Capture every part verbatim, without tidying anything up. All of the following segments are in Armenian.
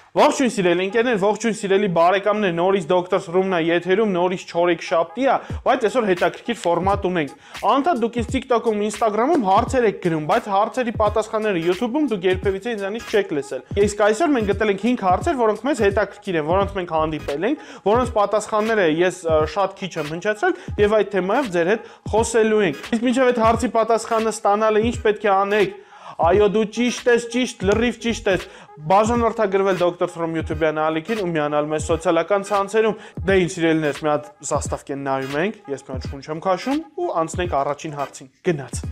Ողջույն սիրելի ընկերներ, ողջույն սիրելի բարեկամներ, նորից Doctor Room-ն է եթերում, նորից չորեքշաբթի է, բայց այսօր հետաքրքիր ֆորմատ ունենք։ Անդադ դուք ինձ TikTok-ում, Instagram-ում հարցեր եք գրում, բայց հարցերի պատասխանները YouTube-ում դուք երբևիցե ինձանից չեք լսել։ Իսկ այսօր մենք գտել ենք հինգ հարցեր, որոնք մեզ հետաքրքիր են, որոնց մենք հանդիպել ենք, որոնց պատասխանները ես շատ քիչ եմ հնչեցրել եւ այդ թեմայով ձեր հետ խոսելու ենք։ Իսկ մինչեւ այդ հարցի պատասխանը ստանալը ինչ պետք է անեք։ Այո, դու ճիշտ ես, ճիշտ, լրիվ ճիշտ ես։ Բաժանորդագրվել Doctor From YouTube-յան ալիքին ու միանալ մեզ սոցիալական ցանցերում։ Դե ինչ սիրելիներս, մի հատ սաստավկեն նայում ենք, ես մի հատ շունչ եմ քաշում ու անցնենք առաջին հարցին։ Գնաց։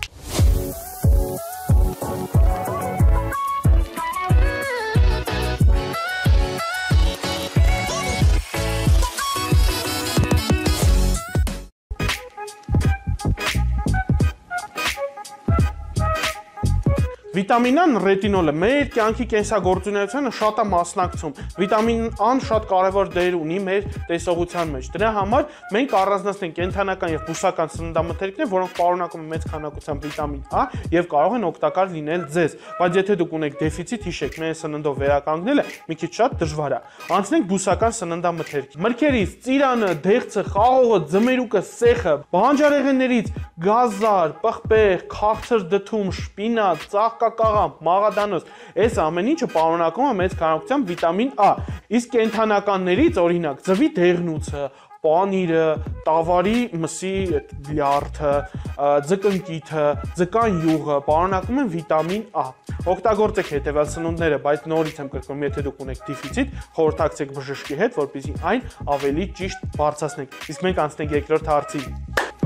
Վիտամին A-ն ռետինոլը մեր կյանքի կենսագործունեությանը շատ է մասնակցում։ Վիտամին A-ն շատ կարևոր դեր ունի մեր տեսողության մեջ։ Դրա համար մենք առանձնացնենք կենդանական եւ բուսական սննդամթերքներ, որոնք պարունակում են մեծ քանակությամբ վիտամին A եւ կարող են օգտակար լինել ձեզ։ Բայց եթե դուք ունեք դեֆիցիտ, հիշեք, մեր սննդով վերականգնելը մի քիչ շատ դժվար է։ Անցնենք բուսական սննդամթերքի։ Մրգերից ծիրանը, դեղցը, խաղողը, ձմերուկը, սեխը, բանջարեղեններից գազար, պղպեղ, քաղցր դդում, շպինատ, ծաղկակաղամ, մաղադանոց, այս ամեն ինչը պարունակում է մեծ քանակությամբ վիտամին A։ Իսկ կենդանականներից, օրինակ, ձվի դեղնուցը, պանիրը, տավարի մսի լյարդը, ձկնկիթը, ձկան յուղը պարունակում են վիտամին A։ Օգտագործեք հետևյալ սնունդները, բայց նորից եմ կրկնում, եթե դուք ունեք դեֆիցիտ, խորհրդակցեք բժշկի հետ, որպեսզի այն ավելի ճիշտ բարձրացնեք։ Իսկ մենք անցնենք երկրորդ հարցին։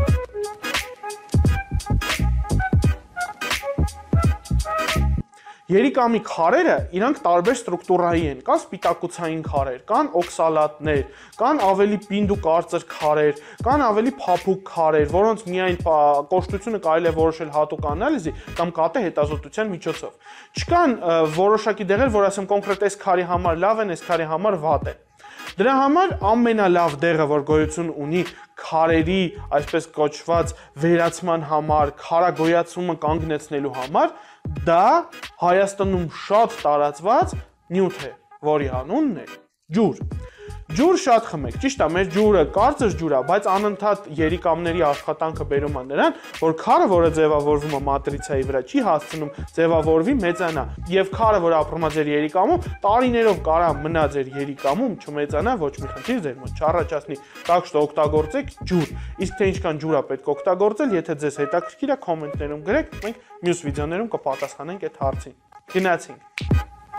Երիկամի քարերը իրանք տարբեր ստրուկտուրայի են, կան սպիտակուցային քարեր, կան օքսալատներ, կան ավելի պինդ ու կարծր քարեր, կան ավելի փափուկ քարեր, որոնց միայն կոշտությունը կարելի է որոշել հատուկ անալիզի կամ կատե հետազոտության միջոցով։ Չկան որոշակի դեղեր, որ ասեմ կոնկրետ այս քարի համար լավ են, այս քարի համար վատ են։ Դրա համար ամենալավ դեղը, որ գոյություն ունի քարերի, այսպես կոչված վերացման համար, քարագոյացումը կանգնեցնելու համար, դա Հայաստանում շատ տարածված նյութ է, որի անունն է ջուր։ Ջուր շատ խմեք, ճիշտ է, մեր ջուրը կարծր ջուր է, բայց անընդհատ երիկամների աշխատանքը բերում է նրան, որ քարը, որը ձևավորվում է մատրիցայի վրա, չի հասցնում ձևավորվի մեծանա, եւ քարը, որ ապրում է ձեր երիկամում, տարիներով կարա մնա ձեր երիկամում, չմեծանա, ոչ մի խնդիր ձեր մոտ չառաջացնի, так что օգտագործեք ջուր։ Իսկ թե ինչքան ջուր է պետք օգտագործել, եթե ձեզ հետաքրքիր է, կոմենտներում գրեք, մենք մյուս վիդեոներում կպատասխանենք այդ հարցին։ Գնացինք։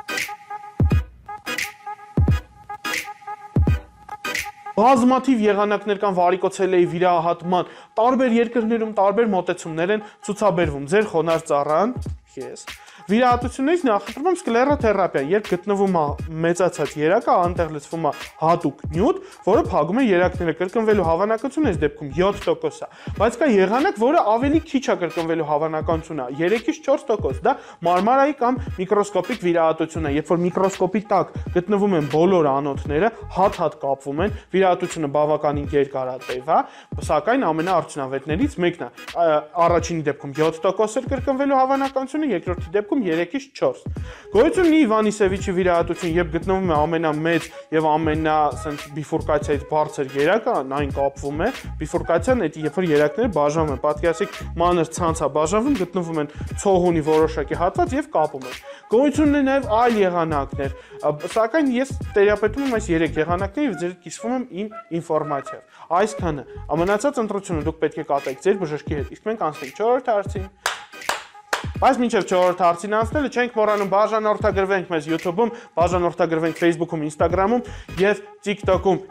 Բազմաթիվ եղանակներ կան վարիկոցելեի վիրահատման, տարբեր երկրներում տարբեր մոտեցումներ են ցուցաբերվում։ Ձեր խոնարհ ծառան, ես, վիրահատություններից նախընտրում եմ սկլերոթերապիան, երբ գտնվում է մեծացած երակը, անտեղ լցվում է հատուկ նյութ, որը փակում է երակները, կրկնվելու հավանականությունը այս դեպքում յոթ տոկոս է, բայց կա եղանակ, որը ավելի քիչ է կրկնվելու հավանականությունը, երեքից չորս տոկոս, դա մարմարայի կամ միկրոսկոպիկ վիրահատություն է, երբ որ միկրոսկոպի տակ գտնվում են բոլոր անոթները, հատ-հատ կապվում են, վիրահատությունը բավականին երկարատև է, սակայն ամենաարդյունավետներից մեկն է։ Առաջինի դեպքում յոթ տոկոս էր կրկնվելու հավանականությունը, երկրորդի դեպքում երեքից չորս։ Գոյություն ունի Իվանիսևիչի վիրահատություն, երբ գտնվում է ամենամեծ եւ ամենա ասենք բիֆուրկացիայից բարձր երակը, այն կապվում է, բիֆուրկացիան դա երբ որ երակները բաժանվում են, պատկերացրեք մանր ցանցա բաժանվում, գտնվում են ցողունի որոշակի հատված եւ կապում են։ Գոյություն ունի նաեւ այլ եղանակներ, սակայն ես տերապետում եմ այս երեք եղանակները եւ ձեր կիսվում եմ իմ ինֆորմացիայով։ Այսքանը ամենացած ընտրությունը դուք պետք է կատեք ձեր բժշկի հետ։ Իսկ մենք անցնենք չորրորդ հարցին։ Բայց մինչև չորրորդ հարցին անցնելը չենք մոռանում բաժանորդագրվենք մեզ YouTube-ում, բաժանորդագրվենք Facebook-ում, Instagram-ում եւ TikTok-ում։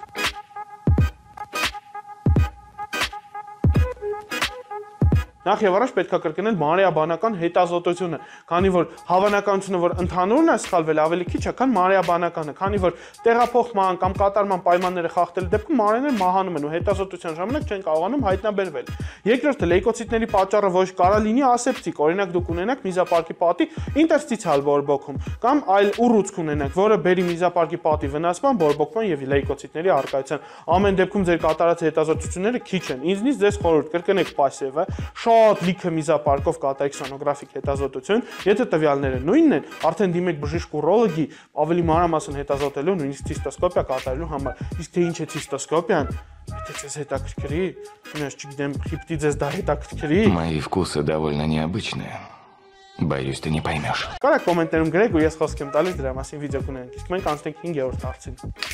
Նախ եւ առաջ պետք է կրկնել մանրեաբանական հետազոտությունը, քանի որ հավանականությունը, որ ընդհանուրն է սխալվել, ավելի քիչ է, քան մանրեաբանականը, քանի որ տեղափոխման կամ կատարման պայմանները խախտելու դեպքում մանրեները մահանում են ու հետազոտության ժամանակ չեն կարողանում հայտնաբերվել։ Երկրորդը լեյկոցիտների պատճառը ոչ կարա լինի ասեպտիկ, օրինակ դուք ունենաք միզապարկի պատի ինտերստիցիալ բորբոքում կամ այլ ուռուցք ունենաք, որը բերի միզապարկի պատի վնասման, բորբոքման եւ լեյկոցիտների առկայության։ Ամեն դեպքում ձեր կատարած հետազոտությունները քիչ են։ Ինձնից ձեզ խորհուրդ կրկնեք պասիվը, շատ լիքը միզապարկով կատարեք սոնոգրաֆիկ հետազոտություն, եթե տվյալները նույնն են, արդեն դիմեք բժիշկ ուրոլոգի ավելի մանրամասն հետազոտելու, նույնիսկ ցիստոսկոպիա կատարելու համար։ Իսկ թե ինչ է ցիստոսկոպիան, եթե ձեզ հետաքրքրի, ես չգիտեմ, խիպտի ձեզ դա հետաքրքրի։ Мои вкусы довольно необычные. Боюсь, ты не поймешь. Կարեք կոմենտներում գրեք ու ես խոսք եմ տալիս դրա մասին վիդեո կունենանք։ Իսկ մենք անցնենք հինգերորդ հարցին։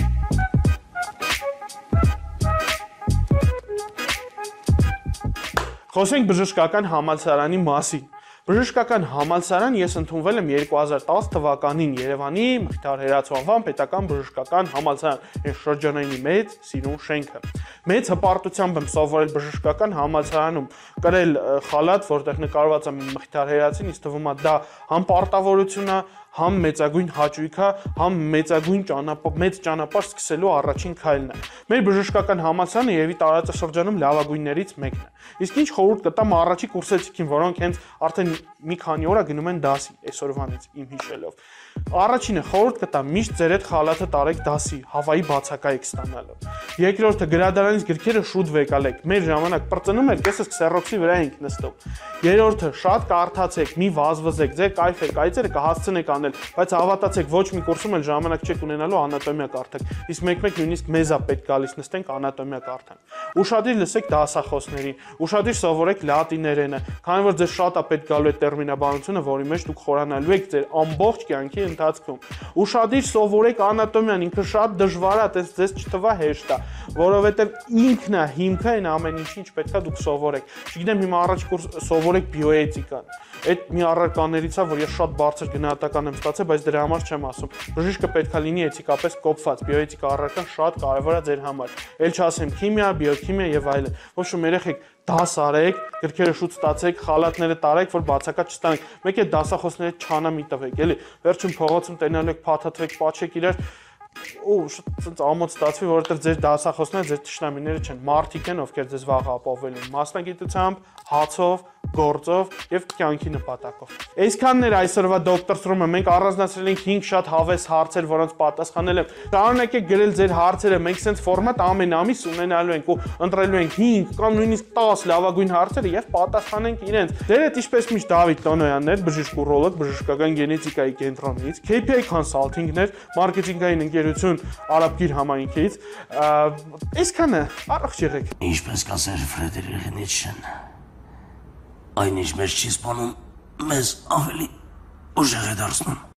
Խոսենք բժշկական համալսարանի մասին։ Բժշկական համալսարան ես ընդունվել եմ երկու հազար տասը թվականին Երևանի Մխիթար Հերացու անվան պետական բժշկական համալսարան, այն շրջանայինի մեծ սիրուն շենքը։ Մեծ հպարտությամբ եմ սովորել բժշկական համալսարանում, կրել խալաթ, որտեղ նկարված է Մխիթար Հերացին, ինձ թվում է դա համ պարտավորություն է, համ մեծագույն հաճույք է, համ մեծագույն ճանապարհ, մեծ ճանապարհ սկսելու առաջին քայլն է։ Մեր բժշկական համալսարանը երևի տարածաշրջանում լավագույններից մեկն է։ Իսկ ինչ խորհուրդ կտամ առաջի կուրսեցիքին, որոնք հենց արդեն մի քանի օր գնում են դասի, այսօրվանից իմ հիշելով։ Առաջինը խորհուրդ կտամ միշտ ձեր հետ խալաթը տարեք դասի, հավայի բացակա եք ստանալու։ Երկրորդը գրադարանից գրքերը շուտ վեկալեք։ Մեր ժամանակ պրծնում էր, կեսս քսերոքսի վրա ենք նստում։ Երրորդը շատ կարդացեք, մի վազվզեք, ձեր կայֆեր, կայծերը կհասցնեք անել, բայց հավատացեք, ոչ մի կուրսում էլ ժամանակ չեք ունենալու անատոմիա կարդալ։ Իսկ մեկ-մեկ նույնիսկ մեզ է պետք գալիս նստենք անատոմիա կարդանք։ Ուշադիր լսեք դասախոսներին, ուշադիր սովորեք լատիներենը, քանի որ ձեզ շատ է պետք գալու այդ տերմինաբանությունը, որի մեջ դուք խորանալու եք ձեր ամբողջ կյանքի ընթացքում։ Ուշադիր սովորեք անատոմիան, ինքը շատ դժվար է, այդպես ձեզ չթվա հեշտ է, որովհետև ինքն է հիմքը այն ամեն ինչի, ինչ պետք է դուք սովորեք։ Չգիտեմ, հիմա առաջ կուրս սովորեք բիոէթիկան։ Այդ մի առարկաներից է, որ ես շատ բարձր գնահատական եմ ստացել, բայց դրա համար չեմ ասում։ Բժիշկը պետք է լինի էթիկապես կոփված, բիոէթիկա առարկան շատ կարևոր է ձեր համար։ Էլ չասեմ քիմիա, բիոքիմիա եւ այլն։ Ոչ ու երեխեք դաս արեք, գրքերը շուտ ստացեք, խալաթները տարեք, որ բացակա չստանեք։ Մեկ է դասախոսները չանամի տվեք, էլի։ Վերջում փողոցում տենալու եք, փաթաթվեք, պաչեք իրար ու շուտ ամոթ ստացվի, որովհետև ձեր դասախոսները ձեր թշնամիները չեն, մարդիկ են, ովքեր ձեզ վաղ ապահովել են մասնագիտությամբ, հացով, գործով եւ կյանքի նպատակով։ Այսքանն էր այսօրվա դոկտոր Սրումը, մենք առանձնացրել ենք հինգ շատ հավես հարցեր, որոնց պատասխանել եմ։ Շարունակեք գրել ձեր հարցերը, մենք սենց ֆորմատ ամեն ամիս ունենալու ենք ու ընտրելու ենք հինգ կամ նույնիսկ տասը լավագույն հարցերը եւ պատասխանենք իրենց։ Ձեր հետ ինչպես միշտ Դավիթ Տոնոյաններ, բժիշկ ուրոլոգ, բժշկական գենետիկայի կենտրոնից, K P I Consulting-ներ, մարքեթինգային ընկերություն Արաբկիր համայնքից։ Այսքանը, առողջ եղեք։ Ինչպես կասեր Ֆրեդերիկ Նիցշեն, այն ինչ մեզ չի սպանում, մեզ ավելի ուժեղ է դարձնում։